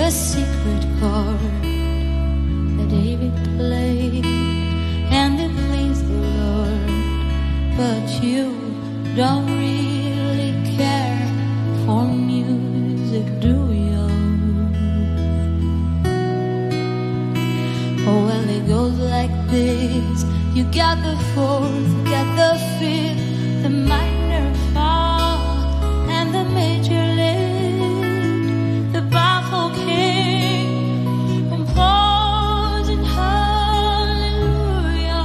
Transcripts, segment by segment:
the secret chord that David played, and it pleased the Lord. But you don't really care for music, do you? Oh, well, it goes like this. You got the fourth, you got the fifth, the minor fall, and the major lift, the baffled king composing hallelujah.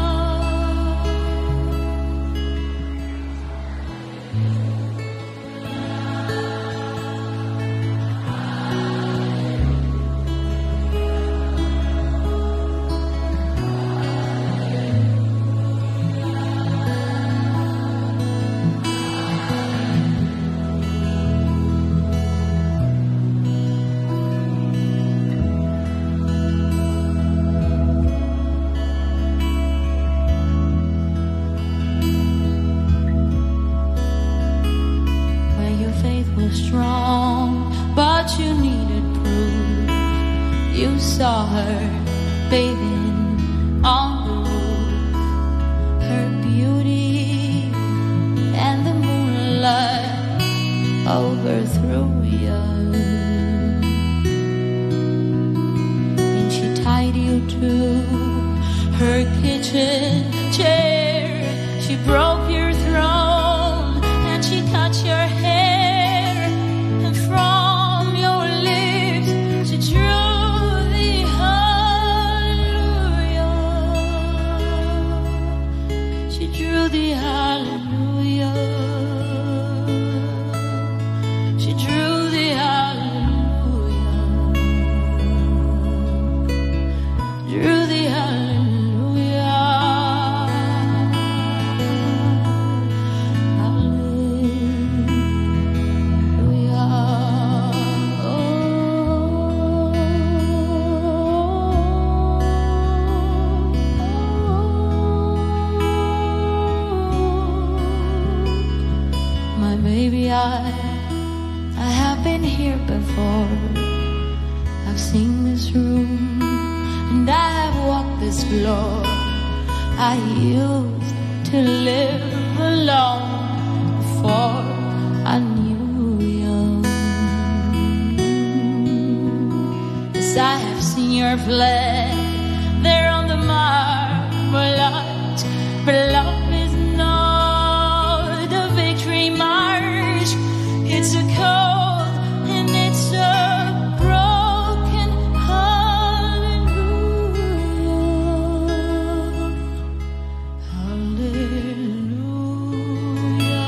Strong, but you needed proof. You saw her bathing on the roof, her beauty and the moonlight overthrew you, and she tied you to her kitchen chair. She broke your throne and she cut your hair. From your lips she drew the hallelujah. She drew the hallelujah. She drew the hallelujah. Drew the hallelujah. Baby, I have been here before. I've seen this room and I have walked this floor. I used to live alone before I knew you. 'Cause I have seen your flag there on the marble arch, but love is not a victory march. It's a cold and it's a broken hallelujah. Hallelujah.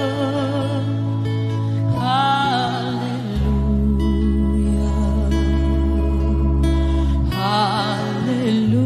Hallelujah. Hallelujah.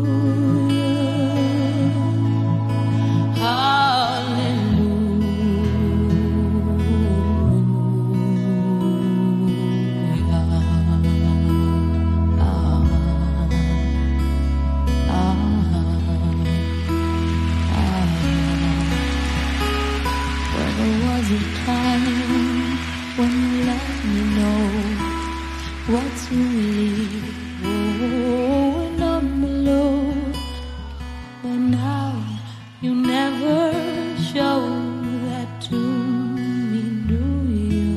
When you let me know what's really going on below, but now you never show that to me, do you?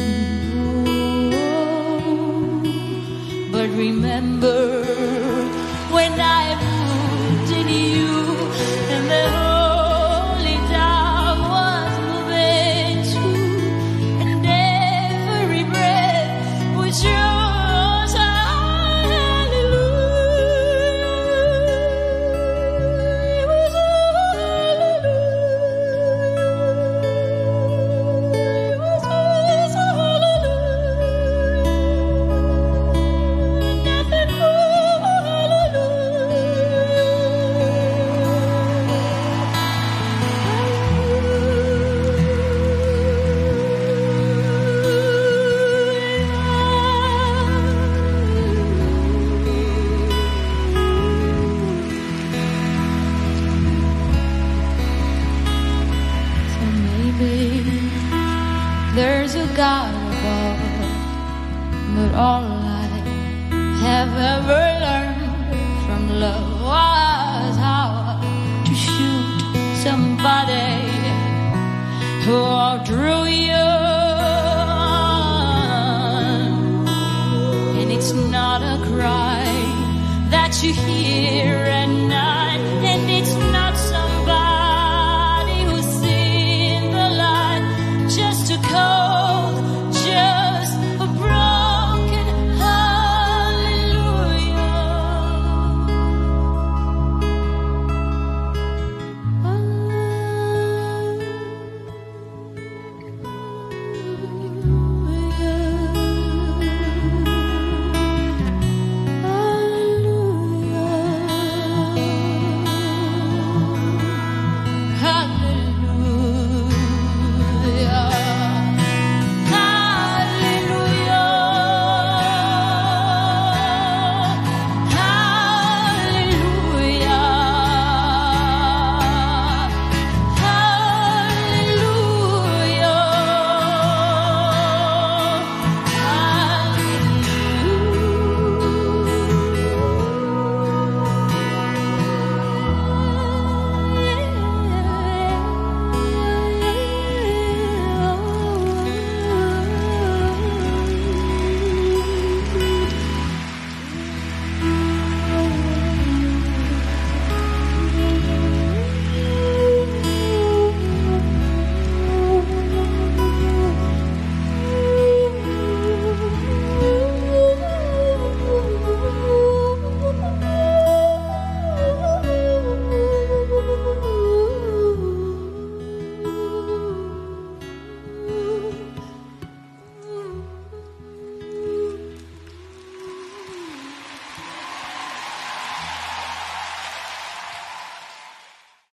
But remember when I moved in you and the holy dove was moving too, and every breath was yours. Hallelujah. It was hallelujah. It was hallelujah. Nothing more There's a God above, but all I have ever learned from love was how to shoot somebody who outdrew you.